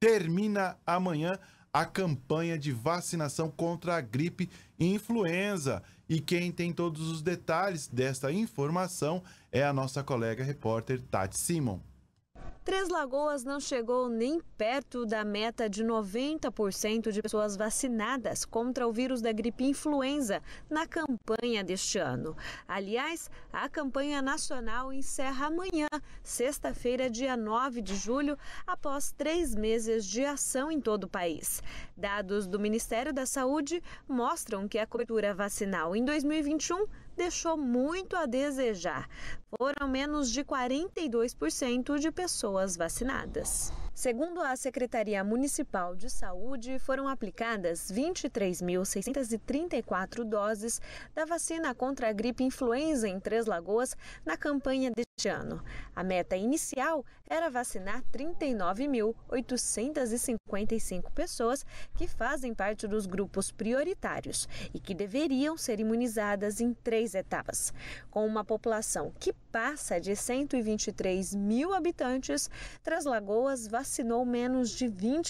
termina amanhã a campanha de vacinação contra a gripe e influenza. E quem tem todos os detalhes desta informação é a nossa colega repórter Tati Simon. Três Lagoas não chegou nem perto da meta de 90% de pessoas vacinadas contra o vírus da gripe influenza na campanha deste ano. Aliás, a campanha nacional encerra amanhã, sexta-feira, dia 9 de julho, após 3 meses de ação em todo o país. Dados do Ministério da Saúde mostram que a cobertura vacinal em 2021 deixou muito a desejar. Foram menos de 42% de pessoas vacinadas. Segundo a Secretaria Municipal de Saúde, foram aplicadas 23.634 doses da vacina contra a gripe influenza em Três Lagoas na campanha deste ano. A meta inicial era vacinar 39.855 pessoas que fazem parte dos grupos prioritários e que deveriam ser imunizadas em 3 etapas. Com uma população que passa de 123 mil habitantes, Três Lagoas vacinou menos de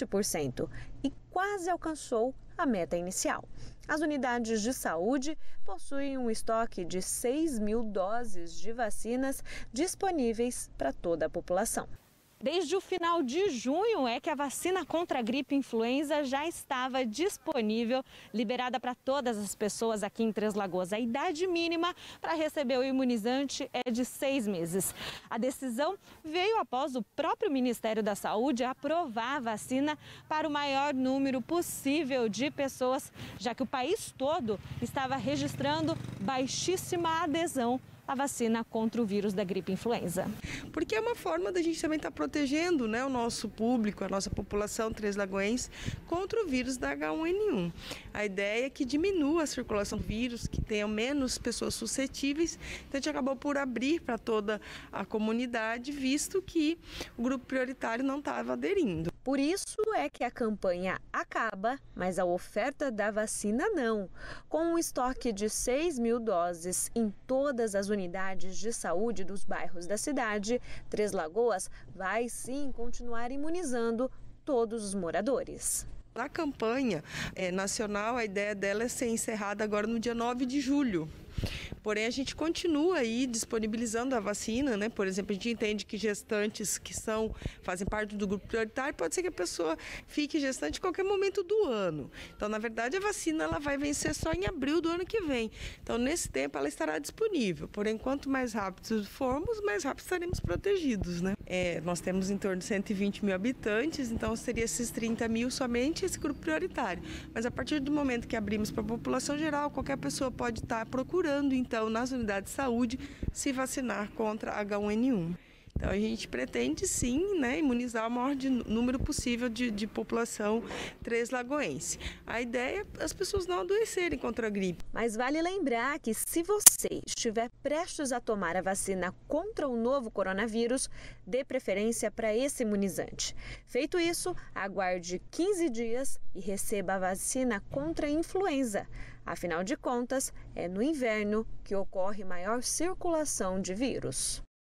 20% e quase alcançou a meta inicial. As unidades de saúde possuem um estoque de 6.000 doses de vacinas disponíveis para toda a população. Desde o final de junho é que a vacina contra a gripe influenza já estava disponível, liberada para todas as pessoas aqui em Três Lagoas. A idade mínima para receber o imunizante é de 6 meses. A decisão veio após o próprio Ministério da Saúde aprovar a vacina para o maior número possível de pessoas, já que o país todo estava registrando baixíssima adesão a vacina contra o vírus da gripe influenza. Porque é uma forma da gente também estar protegendo, né, o nosso público, a nossa população treslagoense contra o vírus da H1N1. A ideia é que diminua a circulação do vírus, que tenham menos pessoas suscetíveis. Então a gente acabou por abrir para toda a comunidade, visto que o grupo prioritário não estava aderindo. Por isso é que a campanha acaba, mas a oferta da vacina não. Com um estoque de 6.000 doses em todas as unidades de saúde dos bairros da cidade, Três Lagoas vai sim continuar imunizando todos os moradores. A campanha nacional, a ideia dela é ser encerrada agora no dia 9 de julho. Porém, a gente continua aí disponibilizando a vacina, né? Por exemplo, a gente entende que gestantes que fazem parte do grupo prioritário, pode ser que a pessoa fique gestante em qualquer momento do ano. Então, na verdade, a vacina ela vai vencer só em abril do ano que vem. Então, nesse tempo, ela estará disponível. Porém, quanto mais rápido formos, mais rápido estaremos protegidos, né? Nós temos em torno de 120 mil habitantes, então seria esses 30 mil somente esse grupo prioritário. Mas a partir do momento que abrimos para a população geral, qualquer pessoa pode estar procurando, então, nas unidades de saúde, se vacinar contra H1N1. Então, a gente pretende, sim, né, imunizar o maior número possível de população treslagoense. A é as pessoas não adoecerem contra a gripe. Mas vale lembrar que se você estiver prestes a tomar a vacina contra o novo coronavírus, dê preferência para esse imunizante. Feito isso, aguarde 15 dias e receba a vacina contra a influenza. Afinal de contas, é no inverno que ocorre maior circulação de vírus.